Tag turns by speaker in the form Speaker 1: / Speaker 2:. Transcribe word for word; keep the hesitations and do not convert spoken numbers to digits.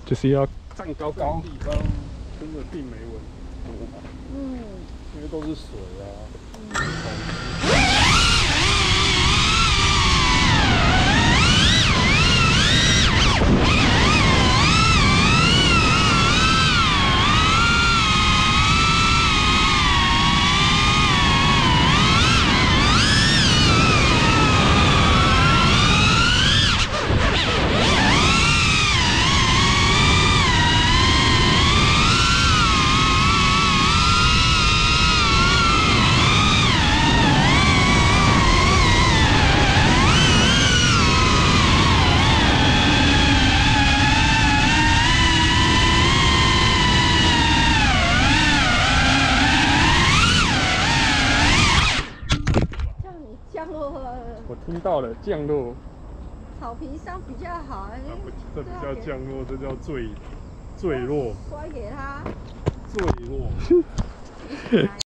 Speaker 1: 就是要
Speaker 2: 站高高地方，真的病媒蚊多。嗯，因为都是水啊。嗯
Speaker 3: 降落了，
Speaker 2: 我听到了，降落。
Speaker 3: 草皮上比较好。啊、
Speaker 2: 这不叫降落，这叫坠坠落。
Speaker 3: 摔给他。
Speaker 2: 坠落。